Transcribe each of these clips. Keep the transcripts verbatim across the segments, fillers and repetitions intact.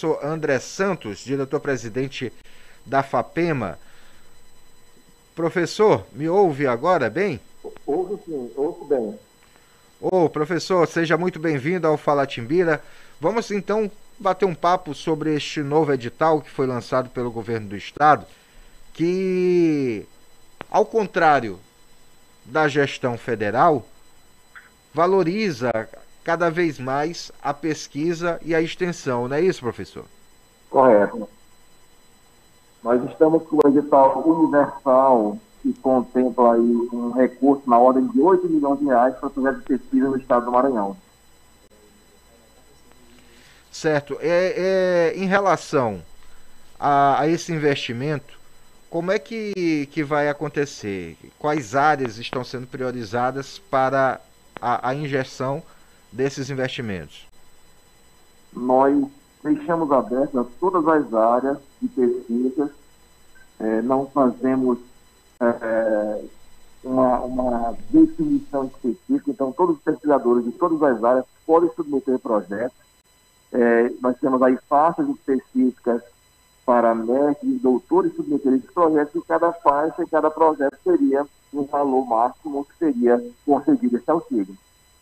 Sou André Santos, diretor-presidente da FAPEMA. Professor, me ouve agora bem? Ouve sim, ouve bem. Ô, professor, seja muito bem-vindo ao Fala Timbira. Vamos então bater um papo sobre este novo edital que foi lançado pelo governo do estado, que, ao contrário da gestão federal, valoriza cada vez mais a pesquisa e a extensão, não é isso, professor? Correto. Nós estamos com o edital universal que contempla aí um recurso na ordem de oito milhões de reais para projetos de pesquisa no estado do Maranhão. Certo. É, é, em relação a, a esse investimento, como é que, que vai acontecer? Quais áreas estão sendo priorizadas para a, a injeção desses investimentos? Nós deixamos abertas todas as áreas de pesquisa, eh, não fazemos eh, uma, uma definição específica, então todos os pesquisadores de todas as áreas podem submeter projetos. Eh, nós temos aí faixas específicas para mestres e doutores submeterem esses projetos, e cada faixa e cada projeto teria um valor máximo que seria concedido esse auxílio.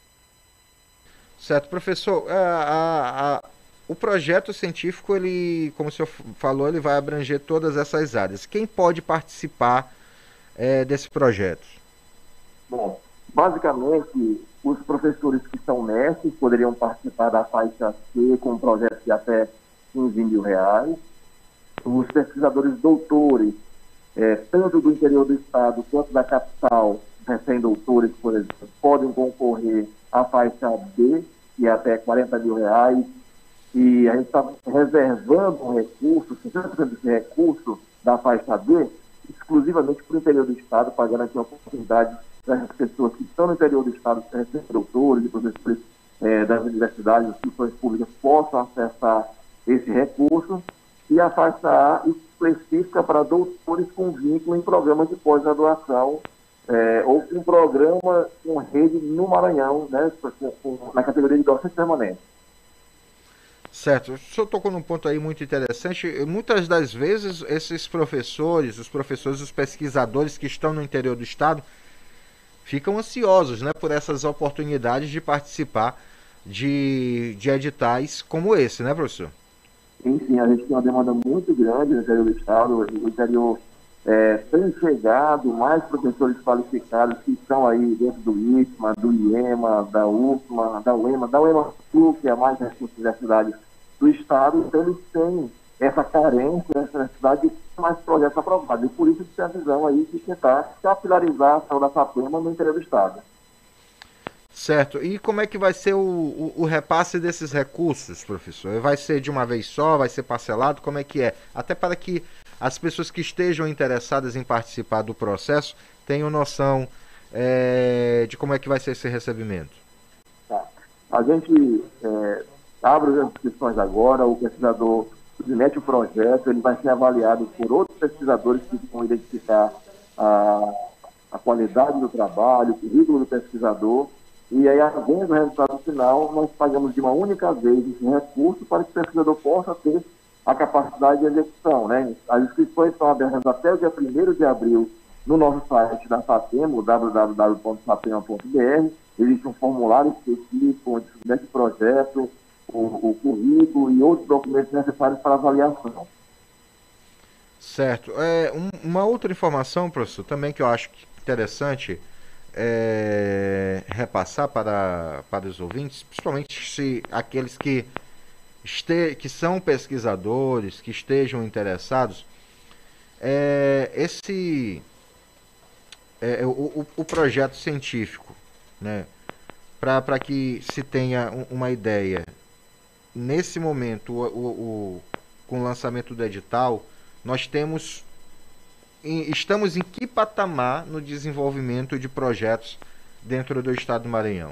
Certo, professor. A, a, a, o projeto científico, ele, como o senhor falou, ele vai abranger todas essas áreas. Quem pode participar é, desse projeto? Bom, basicamente, os professores que são mestres poderiam participar da faixa C com um projeto de até quinze mil reais. Os pesquisadores doutores, é, tanto do interior do estado quanto da capital, recém-doutores, por exemplo, podem concorrer à faixa B, que é até quarenta mil reais. E a gente está reservando um recurso, cinquenta por cento desse recurso da faixa B, exclusivamente para o interior do estado, para garantir a oportunidade das pessoas que estão no interior do estado, doutores e professores é, das universidades, instituições públicas, possam acessar esse recurso. E a faixa A específica para doutores com vínculo em programas de pós-graduação é, ou com programa com rede no Maranhão, né, na categoria de docente permanente. Certo, o senhor tocou num ponto aí muito interessante. Muitas das vezes esses professores, os professores, os pesquisadores que estão no interior do estado ficam ansiosos, né, por essas oportunidades de participar de, de editais como esse, né, professor? Sim, sim, a gente tem uma demanda muito grande no interior do estado. O interior é, tem chegado mais professores qualificados que estão aí dentro do IFMA, do IEMA, da UFMA, da UEMA, da UEMA Sul, que é a mais recente universidade do estado. Então eles têm essa carência, essa necessidade de mais projetos aprovados. E por isso que tem a visão aí de tentar capilarizar a ação da FAPEMA no interior do estado. Certo. E como é que vai ser o, o, o repasse desses recursos, professor? Vai ser de uma vez só? Vai ser parcelado? Como é que é? Até para que as pessoas que estejam interessadas em participar do processo tenham noção é, de como é que vai ser esse recebimento. Tá. A gente é, abre as inscrições agora, o pesquisador submete o projeto, ele vai ser avaliado por outros pesquisadores que vão identificar a, a qualidade do trabalho, o currículo do pesquisador. E aí, havendo o resultado final, nós pagamos de uma única vez esse recurso para que o pesquisador possa ter a capacidade de execução, né? As inscrições estão abertas até o dia primeiro de abril no nosso site da FAPEMA, w w w ponto fapema ponto b r. Existe um formulário específico onde se submete o projeto, o, o currículo e outros documentos necessários para avaliação. Certo. É, um, uma outra informação, professor, também que eu acho interessante é, repassar para, para os ouvintes, principalmente se aqueles que, este, que são pesquisadores, que estejam interessados, é, esse é, o, o, o projeto científico, né, para que se tenha um, uma ideia. Nesse momento, o, o, o, com o lançamento do edital, nós temos estamos em que patamar no desenvolvimento de projetos dentro do estado do Maranhão?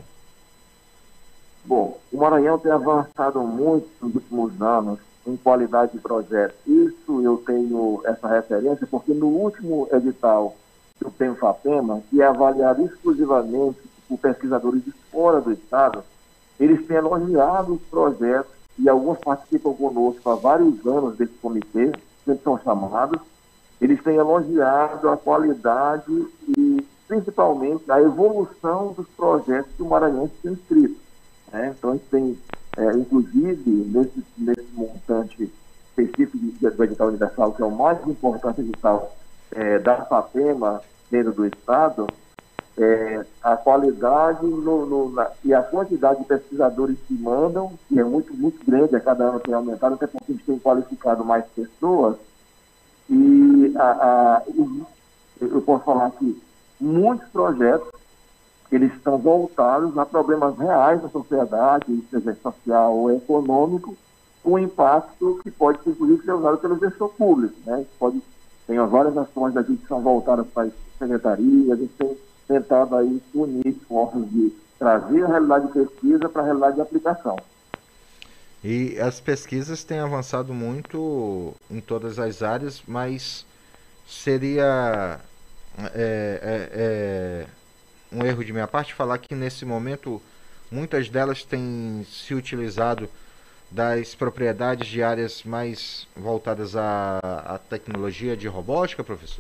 Bom, o Maranhão tem avançado muito nos últimos anos em qualidade de projeto. Isso eu tenho essa referência porque no último edital do P E M FAPEMA, que é avaliado exclusivamente por pesquisadores de fora do estado, eles têm elogiado os projetos e alguns participam conosco há vários anos desse comitê, sempre são chamados, eles têm elogiado a qualidade e principalmente a evolução dos projetos que o Maranhense tem inscrito. Né? Então, a gente tem, é, inclusive, nesse, nesse montante específico do edital universal, que é o mais importante edital é, da FAPEMA dentro do Estado, é, a qualidade no, no, na, e a quantidade de pesquisadores que mandam, que é muito, muito grande, a cada ano tem aumentado, até porque a gente tem qualificado mais pessoas, e a, a, eu posso falar que muitos projetos, eles estão voltados a problemas reais da sociedade, seja social ou econômico, com impacto que pode, inclusive, ser usado pelo gestor público. Né? Pode, tem várias ações aqui que são voltadas para a secretaria, a gente tem tentado aí unir esforços de trazer a realidade de pesquisa para a realidade de aplicação. E as pesquisas têm avançado muito em todas as áreas, mas seria é, é, é, um erro de minha parte falar que nesse momento muitas delas têm se utilizado das propriedades de áreas mais voltadas à, à tecnologia de robótica, professor?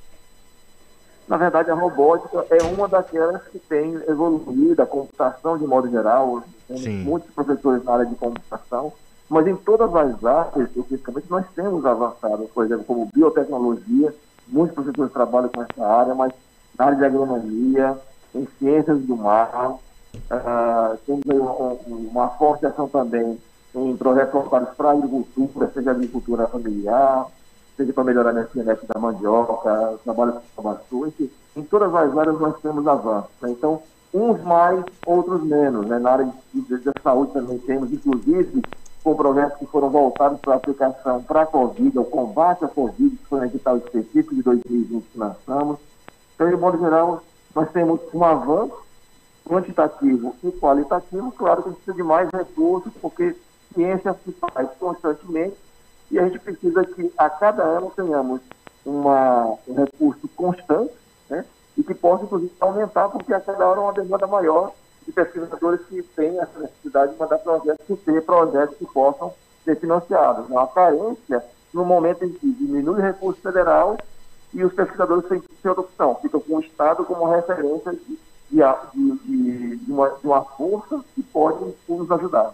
Na verdade, a robótica é uma daquelas que tem evoluído, a computação de modo geral, temos Sim. muitos professores na área de computação, mas em todas as áreas, especificamente, nós temos avançado, por exemplo, como biotecnologia, muitos professores trabalham com essa área, mas na área de agronomia, em ciências do mar, uh, temos aí uma, uma forte ação também em projetos voltados para a agricultura, seja agricultura familiar, seja para melhorar a energia da mandioca, trabalho com inovação, enfim, em todas as áreas nós temos avanços. Né? Então, uns mais, outros menos. Né? Na área de, de, de saúde também temos, inclusive, com projetos que foram voltados para a aplicação para a Covid, ao combate à Covid, que foi um edital específico de dois mil e vinte que lançamos. Então, de modo geral, nós temos um avanço quantitativo e qualitativo. Claro que a gente precisa de mais recursos, porque ciência se faz constantemente, e a gente precisa que a cada ano tenhamos uma, um recurso constante, né, e que possa, inclusive, aumentar, porque a cada hora é uma demanda maior de pesquisadores que têm essa necessidade de mandar projetos e ter projetos que possam ser financiados. Uma carência no momento em que diminui o recurso federal e os pesquisadores têm que ter outra opção, ficam com o Estado como referência de, de, de, de, uma, de uma força que pode nos ajudar.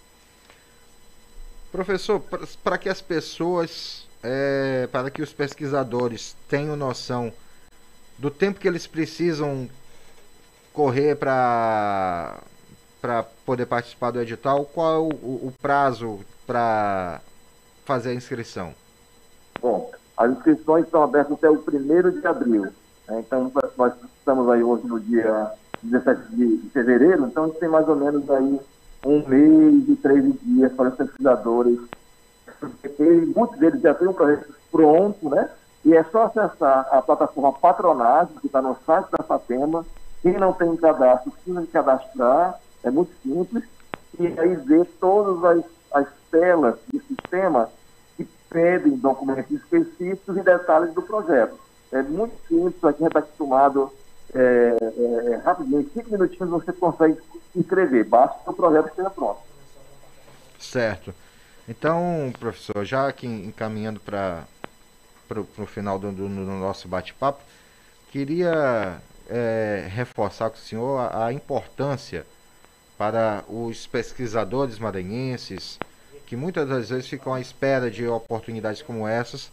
Professor, para que as pessoas, é, para que os pesquisadores tenham noção do tempo que eles precisam correr para para poder participar do edital, qual é o, o prazo para fazer a inscrição? Bom, as inscrições estão abertas até o primeiro de abril. Né? Então, nós estamos aí hoje no dia dezessete de fevereiro, então a gente tem mais ou menos aí um mês e treze dias para os pesquisadores. Muitos deles já têm um projeto pronto, né? E é só acessar a plataforma Patronagem, que está no site da FAPEMA. Quem não tem cadastro, precisa de cadastrar, é muito simples. E aí ver todas as, as telas do sistema que pedem documentos específicos e detalhes do projeto. É muito simples, aqui a gente está acostumado, é, é, rapidamente, cinco minutinhos você consegue inscrever, basta que o projeto esteja pronto. Certo. Então, professor, já aqui encaminhando para o final do, do, do nosso bate-papo, queria é, reforçar com o senhor a, a importância para os pesquisadores maranhenses, que muitas das vezes ficam à espera de oportunidades como essas,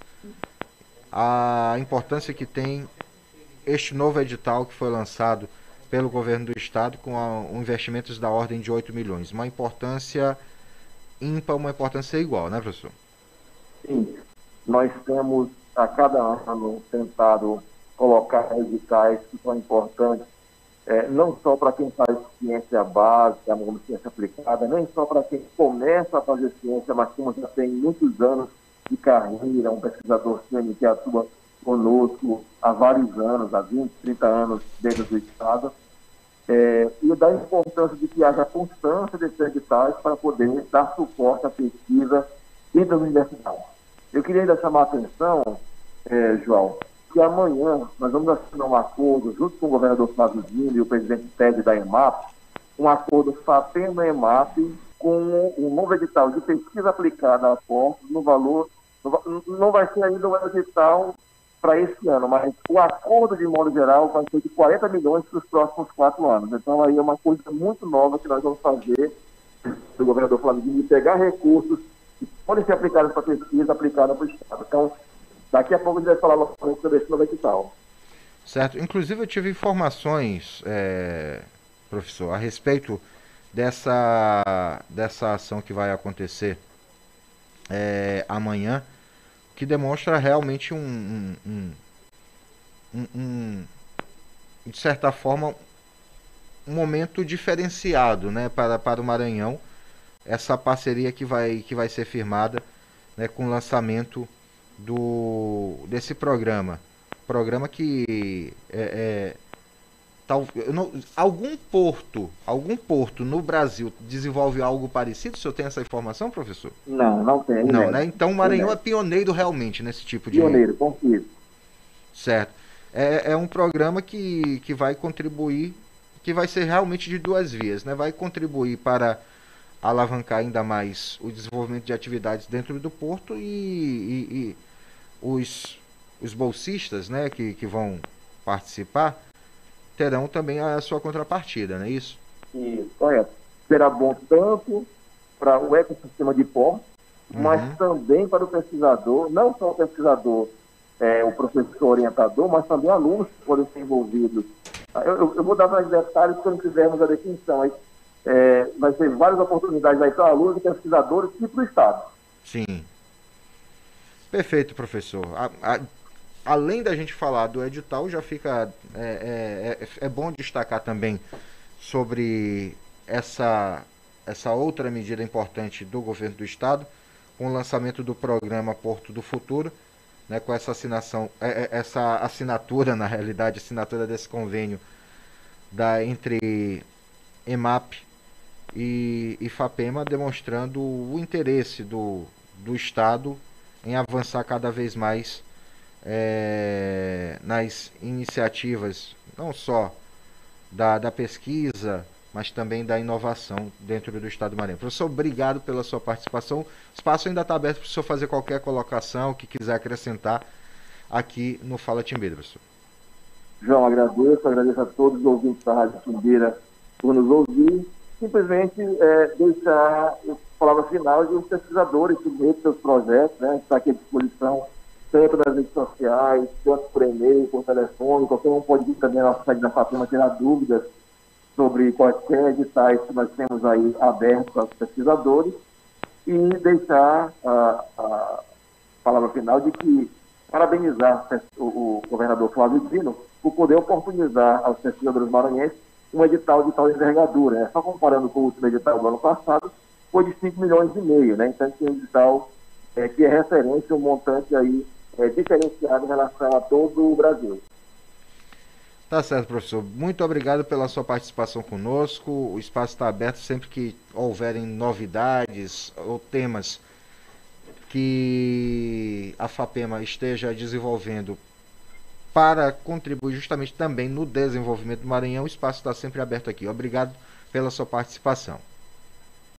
a importância que tem este novo edital que foi lançado pelo governo do estado com a, um investimentos da ordem de oito milhões. Uma importância ímpar, uma importância igual, né, professor? Sim. Nós temos, a cada ano, tentado colocar editais que são importantes, é, não só para quem faz ciência básica, como ciência aplicada, nem só para quem começa a fazer ciência, mas como já tem muitos anos de carreira, um pesquisador sênior que atua conosco há vários anos, há vinte, trinta anos dentro do Estado, é, e da importância de que haja constância desses editais para poder dar suporte à pesquisa dentro das universidades. Eu queria ainda chamar a atenção, é, João, que amanhã nós vamos assinar um acordo, junto com o governador Flávio Dino e o presidente Ted da EMAP, um acordo FAPEMA-EMAP com o novo edital de pesquisa aplicada a portos no valor, não vai ser ainda o edital para esse ano, mas o acordo, de modo geral, vai ser de quarenta milhões para os próximos quatro anos. Então, aí é uma coisa muito nova que nós vamos fazer do governador Flávio, de pegar recursos que podem ser aplicados para pesquisa, aplicados para o Estado. Então, daqui a pouco a gente vai falar logo sobre esse novo edital. Certo. Inclusive, eu tive informações, é, professor, a respeito dessa, dessa ação que vai acontecer é, amanhã, que demonstra realmente um, um, um, um, um, de certa forma, um momento diferenciado, né, para, para o Maranhão, essa parceria que vai, que vai ser firmada, né, com o lançamento do, desse programa. Programa que é, é, tal, não, algum porto, algum porto no Brasil desenvolve algo parecido? O senhor tem essa informação, professor? Não, não tem. Não, né? Então o Maranhão é pioneiro realmente nesse tipo de... Pioneiro, confio. Certo. É, é um programa que, que vai contribuir, que vai ser realmente de duas vias, né? Vai contribuir para alavancar ainda mais o desenvolvimento de atividades dentro do porto e, e, e os, os bolsistas, né, que, que vão participar terão também a sua contrapartida, não é isso? Isso, correto. Será bom tanto para o ecossistema de portos, uhum, mas também para o pesquisador, não só o pesquisador, é, o professor orientador, mas também alunos que podem ser envolvidos. Eu, eu, eu vou dar mais detalhes quando tivermos a definição. Aí, é, vai ter várias oportunidades aí para alunos e pesquisadores e para o Estado. Sim. Perfeito, professor. A, a, além da gente falar do edital, já fica... É, é, é, é bom destacar também sobre essa, essa outra medida importante do governo do Estado, com o lançamento do programa Porto do Futuro, né, com essa assinação, essa assinatura, na realidade, assinatura desse convênio da, entre EMAP e, e FAPEMA, demonstrando o interesse do, do Estado em avançar cada vez mais é, nas iniciativas, não só da, da pesquisa, mas também da inovação dentro do Estado do Maranhão. Professor, obrigado pela sua participação. O espaço ainda está aberto para o senhor fazer qualquer colocação que quiser acrescentar aqui no Fala Timbeira, professor. João, agradeço, agradeço a todos os ouvintes da Rádio Timbeira por nos ouvir. Simplesmente é, deixar a palavra final de os pesquisadores submeter seus projetos, né? Está aqui à disposição, tanto nas redes sociais, tanto por e-mail, por telefone. Qualquer um pode vir também na nossa site da FAPEMA tirar dúvidas sobre quaisquer editais que nós temos aí abertos aos pesquisadores, e deixar a, a palavra final de que parabenizar o, o governador Flávio Dino por poder oportunizar aos pesquisadores maranhenses um edital de tal envergadura, né? Só comparando com o último edital do ano passado, foi de cinco milhões e meio, né? Então, tem um edital é, que é referência, um montante aí é, diferenciado em relação a todo o Brasil. Tá certo, professor. Muito obrigado pela sua participação conosco. O espaço está aberto sempre que houverem novidades ou temas que a FAPEMA esteja desenvolvendo para contribuir justamente também no desenvolvimento do Maranhão. O espaço está sempre aberto aqui. Obrigado pela sua participação.